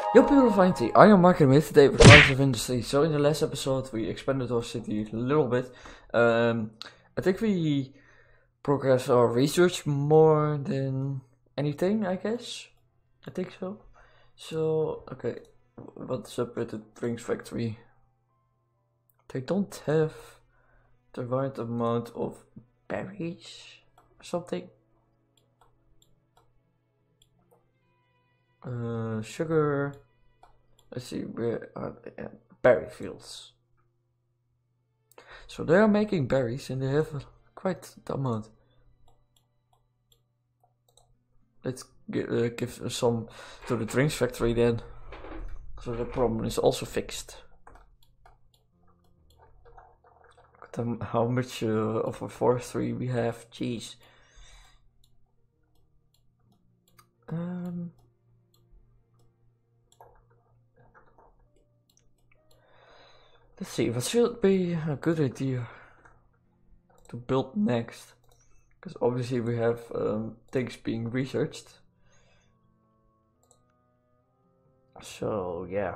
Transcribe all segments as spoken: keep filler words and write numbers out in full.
Yo people of I N T, I am Mark and with today with Rise of Industry. So in the last episode we expanded our city a little bit. Um, I think we progressed our research more than anything, I guess. I think so. So, okay, what's up with the drinks factory? They don't have the right amount of berries or something. Uh, sugar. Let's see, where are they at? Berry fields. So they are making berries and they have quite the amount. Let's give, uh, give some to the drinks factory then. So the problem is also fixed. Look at how much uh, of a forestry we have. Jeez. Um. Let's see, what should be a good idea to build next? Because obviously we have um, things being researched. So, yeah.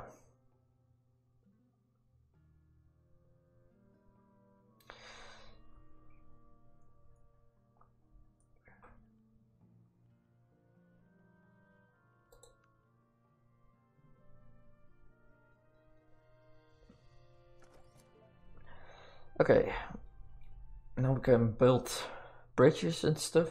Okay, now we can build bridges and stuff.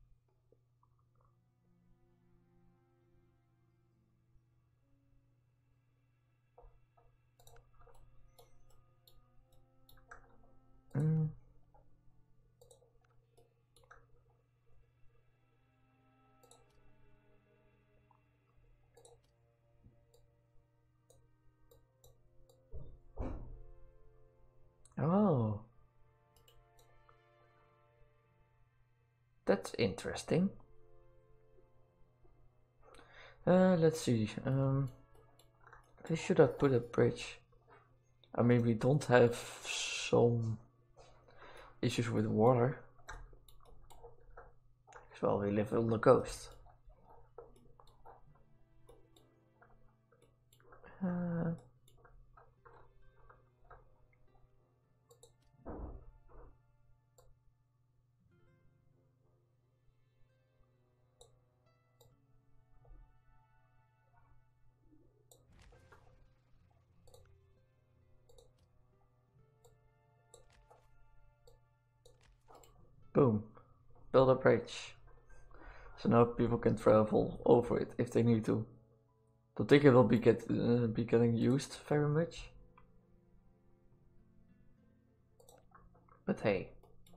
Mm. Oh, that's interesting. Uh, let's see. Um, where should I put a bridge? I mean, we don't have some issues with water. Well, we live on the coast. Uh, boom, build a bridge. So now people can travel over it if they need to. Don't think it will be get uh, be getting used very much. But hey.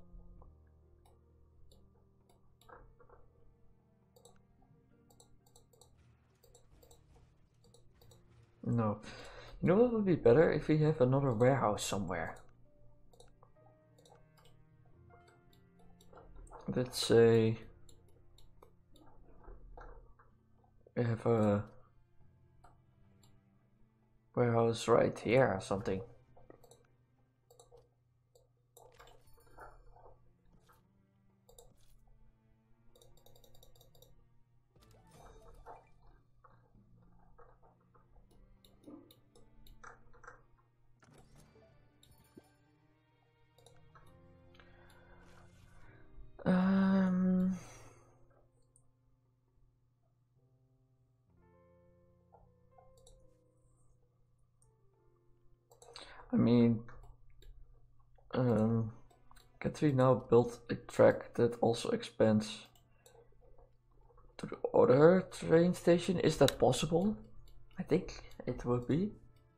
No. You know what would be better? If we have another warehouse somewhere. Let's say we have a warehouse right here or something. Um, I mean, um, can we now build a track that also expands to the other train station? Is that possible? I think it would be.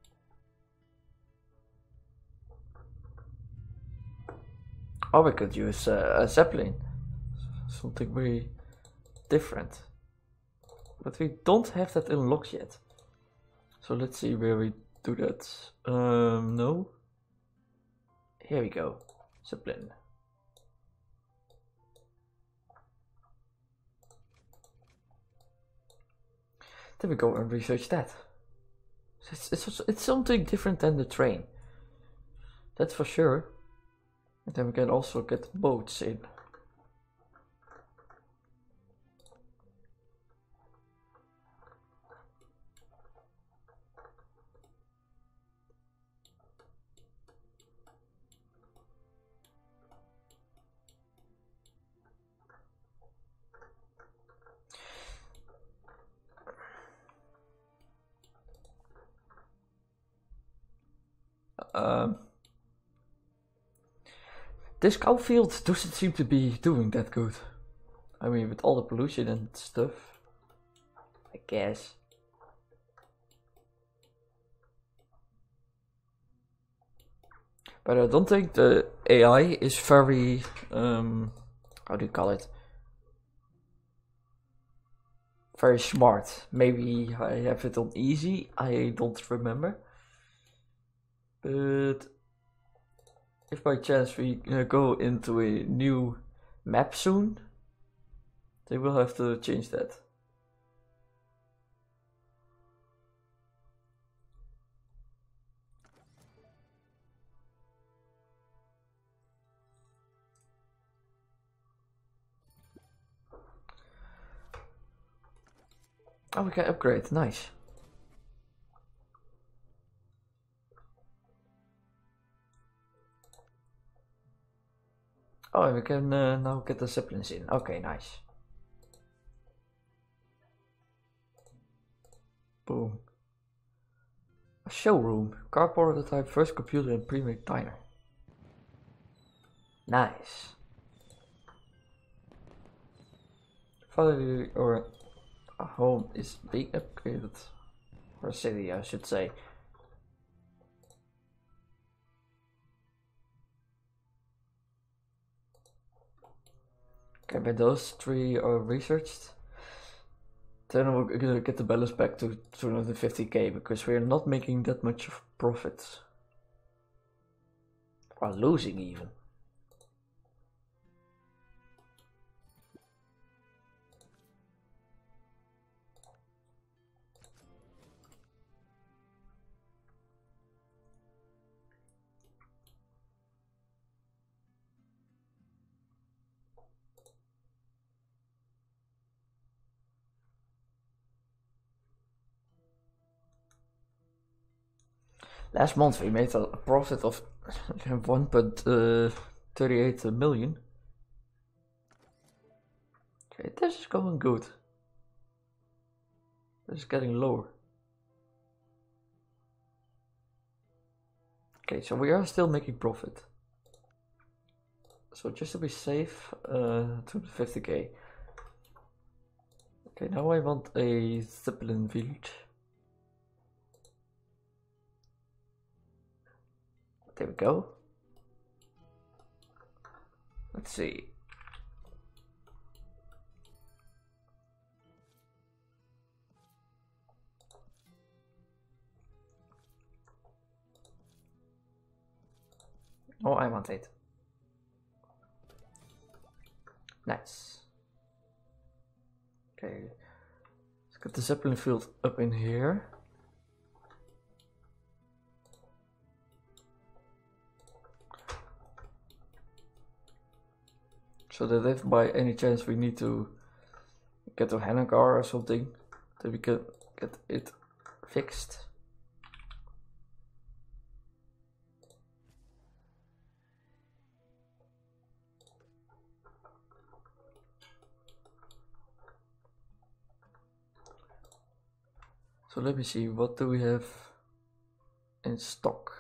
Or we could use uh, a Zeppelin. Something very different. But we don't have that unlocked yet. So let's see where we do that. Um, no. Here we go. Zeppelin. Then we go and research that. It's, it's, it's something different than the train. That's for sure. And then we can also get boats in. Um, this cow field doesn't seem to be doing that good. I mean, with all the pollution and stuff, I guess. But I don't think the A I is very, um, how do you call it? Very smart. Maybe I have it on easy, I don't remember. But if by chance we uh, go into a new map soon, they will have to change that. Oh, we can upgrade, nice. Oh, and we can uh, now get the zeppelins in. Okay, nice. Boom. A showroom. Car prototype, first computer and pre-made diner. Nice. Finally, or a home is being upgraded. Or a city, I should say. Okay, but those three are researched. Then we're gonna get the balance back to two hundred fifty K because we're not making that much of profits. Or losing even. Last month we made a profit of one point three eight million. Okay, this is going good. This is getting lower. Okay, so we are still making profit. So just to be safe, uh, two hundred fifty K. Okay, now I want a Zeppelin village. There we go. Let's see. Oh, I want it. Nice. Okay, let's get the Zeppelin field up in here. So that if by any chance we need to get a Hanukkah or something, that we can get it fixed. So let me see, what do we have in stock?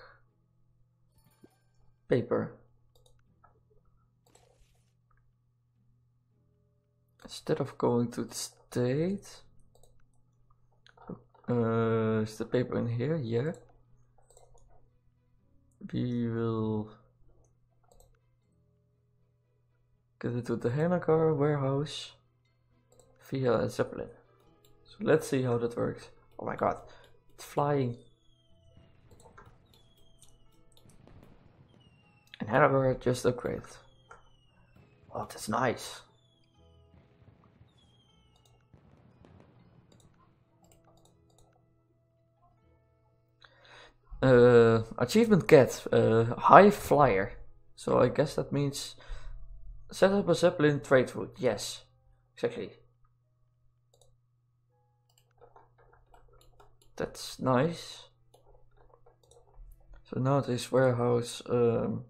Paper. Instead of going to the state, uh, is the paper in here? Yeah. We will get it to the Hanukkah warehouse via a Zeppelin. So let's see how that works. Oh my god, it's flying. And Hanukkah just upgraded. Oh, that's nice. Uh, achievement get uh, high flyer. So I guess that means set up a Zeppelin trade route. Yes, exactly. That's nice. So now this warehouse. Um,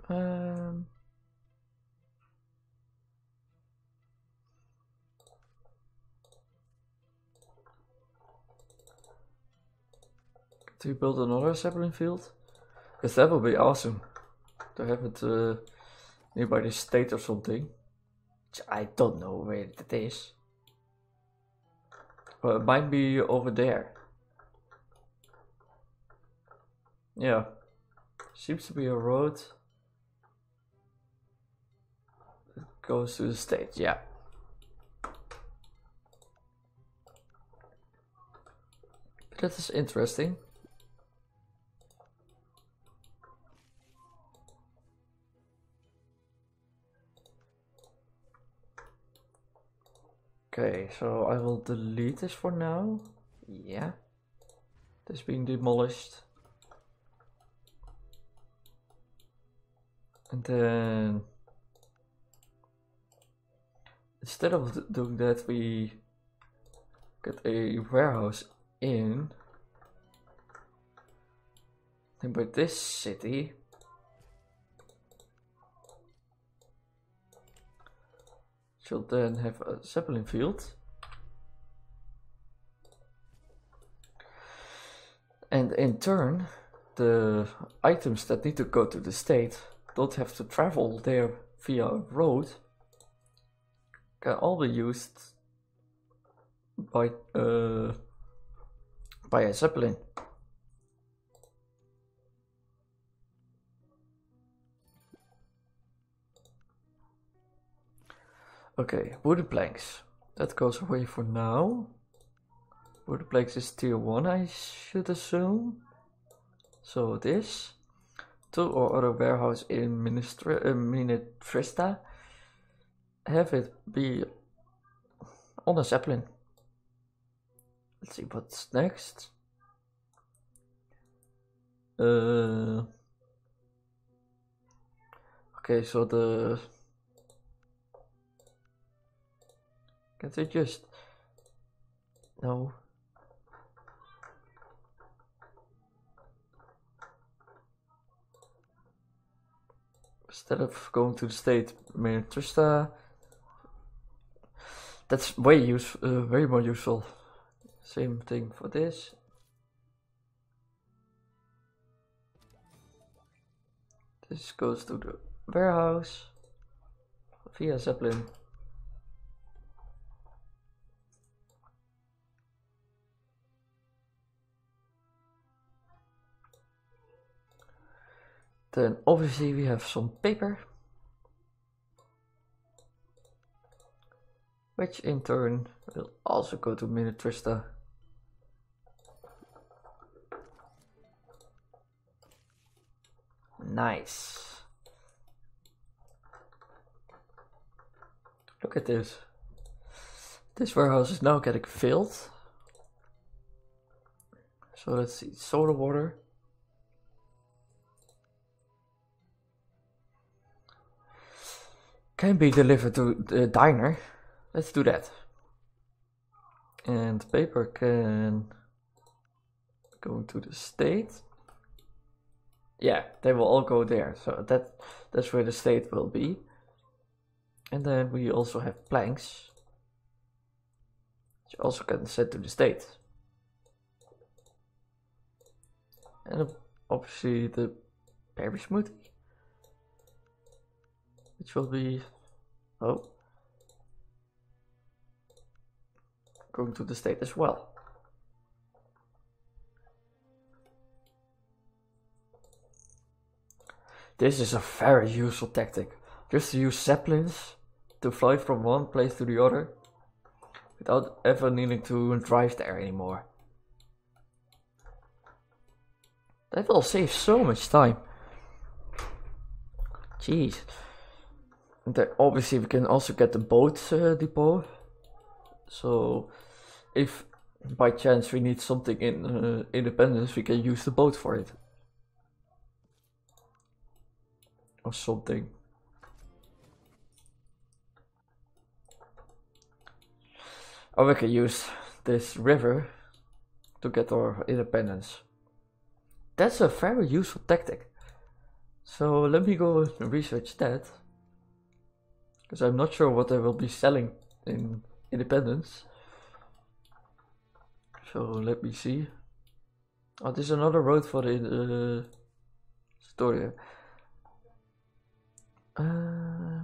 Um, to build another Zeppelin field? Because that would be awesome to have it uh, nearby the state or something. Which I don't know where it is. But it might be over there. Yeah. Seems to be a road. It goes to the state, yeah. That is interesting. Okay, so I will delete this for now. Yeah. This being demolished. And then instead of doing that, we get a warehouse in and by this city. Should then have a Zeppelin field. And in turn, the items that need to go to the state don't have to travel there via road. Can all be used by uh, by a Zeppelin. Okay, wooden planks. That goes away for now. Wooden planks is tier one, I should assume. So this. Two or other warehouse in Ministri uh, Minitrista. Have it be on a Zeppelin. Let's see what's next. Uh, okay, so the can't they just no? Instead of going to the state, Minitrista. That's way use, uh, very more useful. Same thing for this. This goes to the warehouse via Zeppelin. Then obviously we have some paper, which in turn will also go to Minitrista. Nice. Look at this. This warehouse is now getting filled. So let's see, soda water. Can be delivered to the diner. Let's do that. And paper can go to the state. Yeah, they will all go there. So that that's where the state will be. And then we also have planks, which also can send to the state. And obviously the berry smoothie, which will be oh going to the state as well. This is a very useful tactic, just to use Zeppelins to fly from one place to the other without ever needing to drive there anymore. That will save so much time. Jeez. And then obviously we can also get the boat uh, depot. So if by chance we need something in uh, Independence, we can use the boat for it. Or something. Or we can use this river to get our independence. That's a very useful tactic. So let me go and research that. Because I'm not sure what they will be selling in Independence. So let me see. Oh, there's another road for the uh, store. Uh,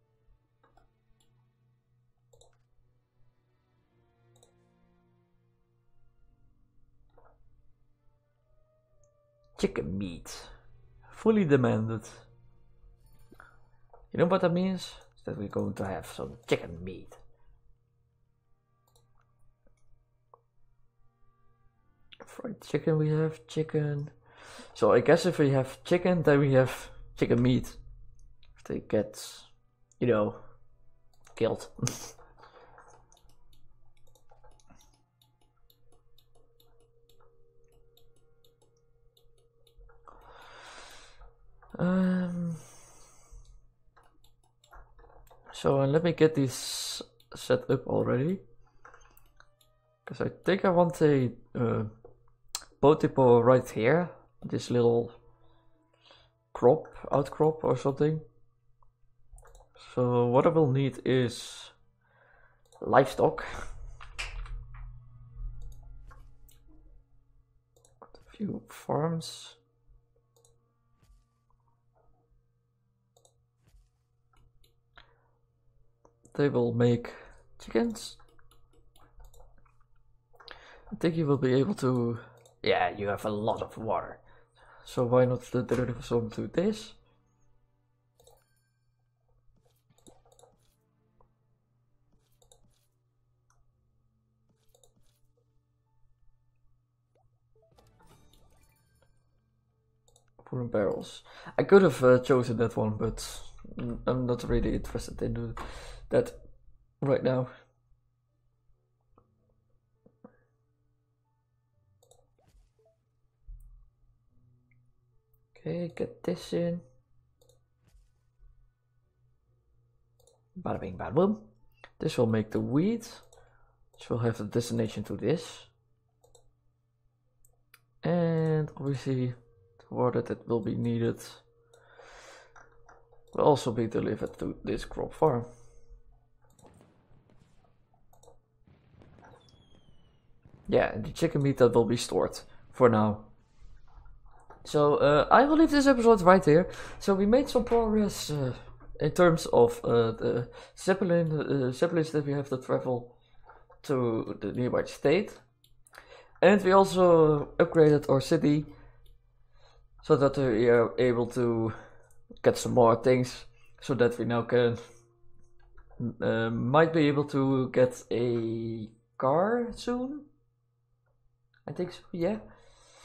chicken meat. Fully demanded. You know what that means? That we're going to have some chicken meat. Fried chicken, we have chicken. So I guess if we have chicken, then we have chicken meat. If they get, you know, killed. um. So uh, let me get this set up already. Because I think I want a uh, boat depot right here. This little crop, outcrop or something. So what I will need is livestock. A few farms. They will make chickens. I think you will be able to. Yeah, you have a lot of water. So why not deliver some to this? Wooden barrels. I could have uh, chosen that one, but I'm not really interested in that right now. Okay, get this in. Bada bing, bada boom. This will make the wheat. This will have the destination to this. And obviously, the water that will be needed will also be delivered to this crop farm. Yeah, and the chicken meat that will be stored for now. So uh, I will leave this episode right here. So we made some progress uh, in terms of uh, the zeppelin, uh, zeppelins that we have to travel to the nearby state. And we also upgraded our city so that we are able to get some more things, so that we now can uh, might be able to get a car soon. I think so, yeah.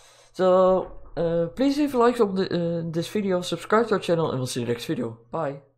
So uh, please leave a like on the, uh, this video, subscribe to our channel, and we'll see you next video. Bye.